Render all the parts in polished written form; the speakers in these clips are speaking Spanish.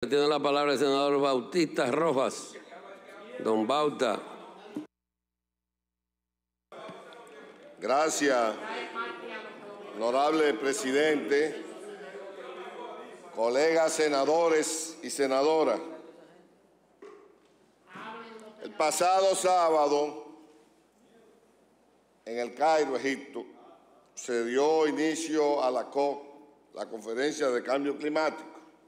Tiene la palabra el senador Bautista Rojas. Don Bauta. Gracias, honorable presidente, colegas senadores y senadoras. El pasado sábado, en El Cairo, Egipto, se dio inicio a la COP, la Conferencia de Cambio Climático,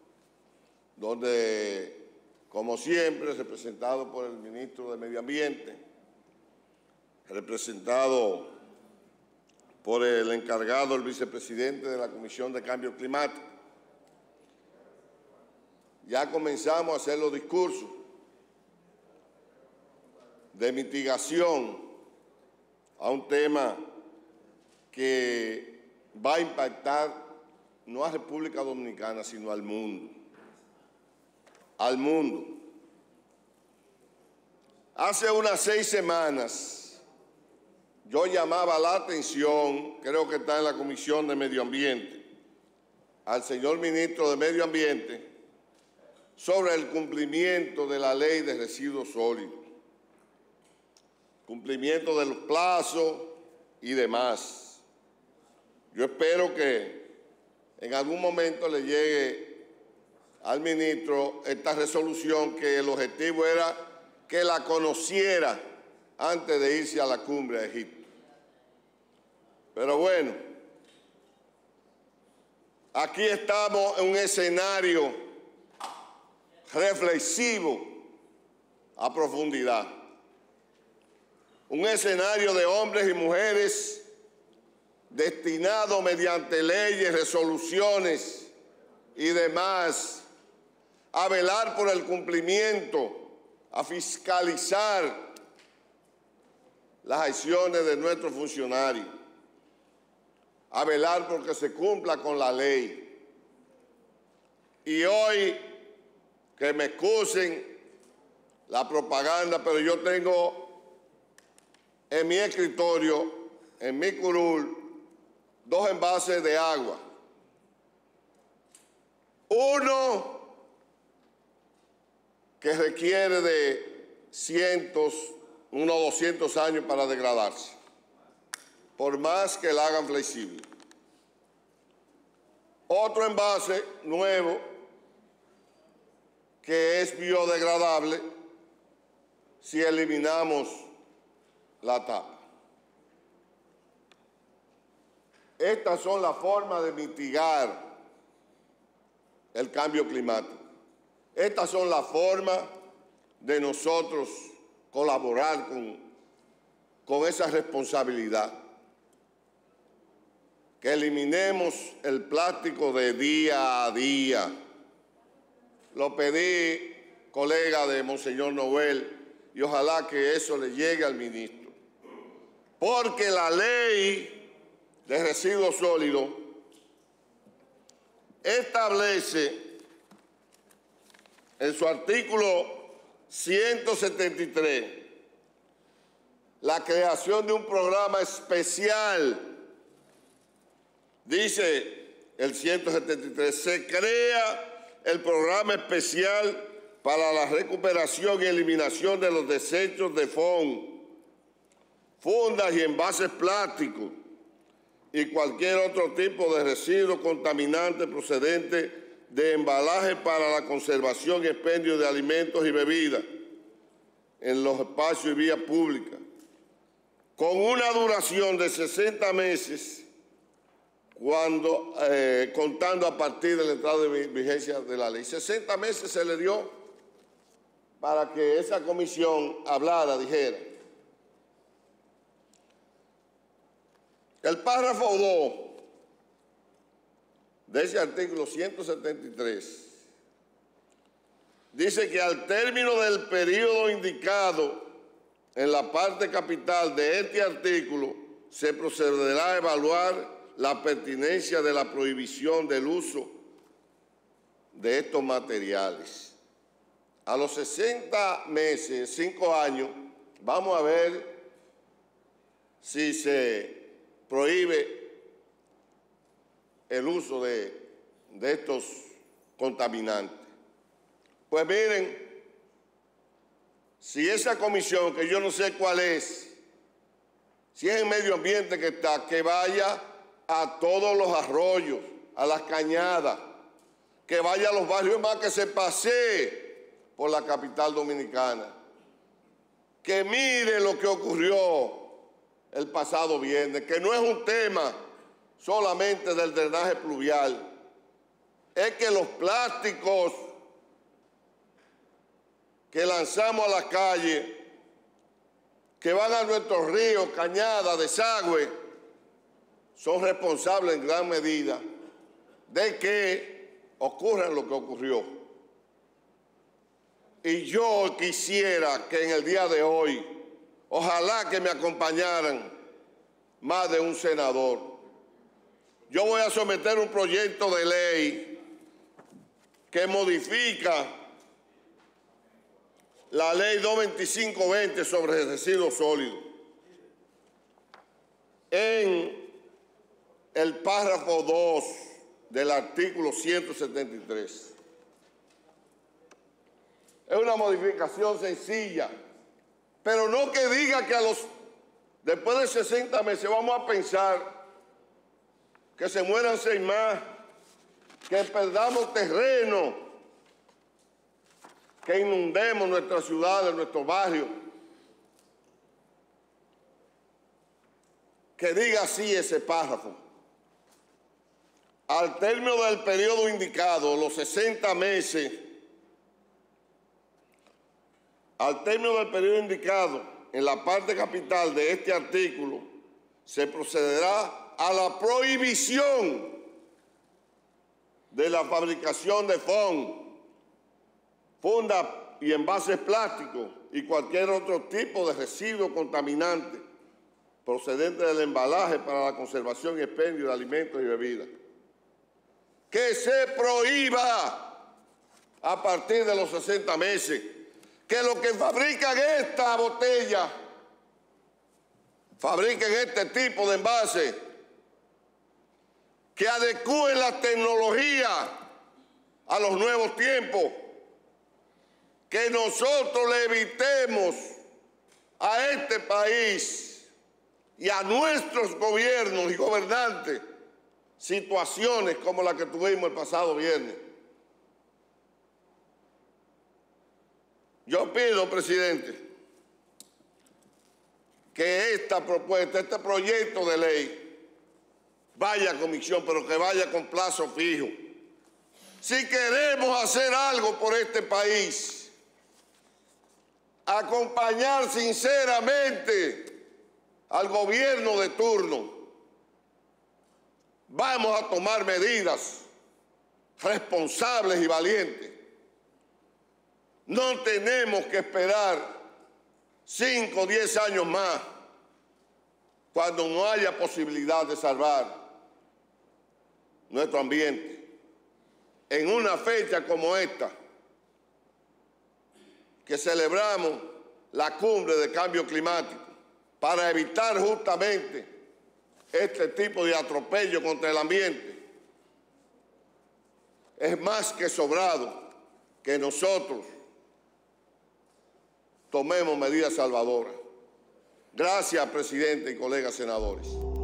donde, como siempre, representado por el ministro de Medio Ambiente, representado por el encargado, el vicepresidente de la Comisión de Cambio Climático, ya comenzamos a hacer los discursos de mitigación a un tema que va a impactar no a República Dominicana, sino al mundo. Al mundo. Hace unas 6 semanas yo llamaba la atención, creo que está en la Comisión de Medio Ambiente, al señor ministro de Medio Ambiente sobre el cumplimiento de la Ley de Residuos Sólidos, cumplimiento de los plazos y demás. Yo espero que en algún momento le llegue al ministro esta resolución, que el objetivo era que la conociera antes de irse a la cumbre a Egipto. Pero bueno, aquí estamos en un escenario reflexivo a profundidad. Un escenario de hombres y mujeres destinados mediante leyes, resoluciones y demás a velar por el cumplimiento, a fiscalizar las acciones de nuestros funcionarios, a velar porque se cumpla con la ley. Y hoy, que me excusen la propaganda, pero yo tengo en mi escritorio, en mi curul, 2 envases de agua. Uno que requiere de unos 200 años para degradarse, por más que la hagan flexible. Otro envase nuevo que es biodegradable si eliminamos la tapa. Estas son las formas de mitigar el cambio climático. Estas son las formas de nosotros colaborar con esa responsabilidad. Que eliminemos el plástico de día a día. Lo pedí, colega de Monseñor Noel, y ojalá que eso le llegue al ministro. Porque la ley de residuos sólidos establece en su artículo 173 la creación de un programa especial. Dice el 173, se crea el programa especial para la recuperación y eliminación de los desechos de fundas y envases plásticos y cualquier otro tipo de residuo contaminante procedente de embalaje para la conservación y expendio de alimentos y bebidas en los espacios y vías públicas, con una duración de 60 meses, contando a partir de la entrada de vigencia de la ley. 60 meses se le dio para que esa comisión hablara, dijera. El párrafo 2 de ese artículo 173 dice que al término del periodo indicado en la parte capital de este artículo se procederá a evaluar la pertinencia de la prohibición del uso de estos materiales. A los 60 meses, 5 años, vamos a ver si se prohíbe el uso de estos contaminantes. Pues miren, si esa comisión, que yo no sé cuál es, si es en medio ambiente que está, que vaya a todos los arroyos, a las cañadas, que vaya a los barrios más, que se pasee por la capital dominicana, que mire lo que ocurrió el pasado viernes, que no es un tema solamente del drenaje pluvial, es que los plásticos que lanzamos a la calle, que van a nuestros ríos, cañadas, desagües, son responsables en gran medida de que ocurra lo que ocurrió. Y yo quisiera que en el día de hoy, ojalá que me acompañaran más de un senador. Yo voy a someter un proyecto de ley que modifica la ley 225/20 sobre residuos sólidos. En el párrafo 2 del artículo 173. Es una modificación sencilla, pero no que diga que después de 60 meses vamos a pensar que se mueran 6 más, que perdamos terreno, que inundemos nuestras ciudades, nuestros barrios. Que diga así ese párrafo. Al término del periodo indicado, los 60 meses, al término del periodo indicado en la parte capital de este artículo, se procederá a la prohibición de la fabricación de fundas y envases plásticos y cualquier otro tipo de residuo contaminante procedente del embalaje para la conservación y expendio de alimentos y bebidas. Que se prohíba a partir de los 60 meses que los que fabrican esta botella, fabriquen este tipo de envase, que adecúen la tecnología a los nuevos tiempos, que nosotros le evitemos a este país y a nuestros gobiernos y gobernantes situaciones como la que tuvimos el pasado viernes. Yo pido, presidente, que esta propuesta, este proyecto de ley, vaya a comisión, pero que vaya con plazo fijo. Si queremos hacer algo por este país, acompañar sinceramente al gobierno de turno, vamos a tomar medidas responsables y valientes. No tenemos que esperar 5 o 10 años más cuando no haya posibilidad de salvar nuestro ambiente. En una fecha como esta, que celebramos la cumbre de cambio climático, para evitar justamente este tipo de atropello contra el ambiente, es más que sobrado que nosotros tomemos medidas salvadoras. Gracias, presidente y colegas senadores.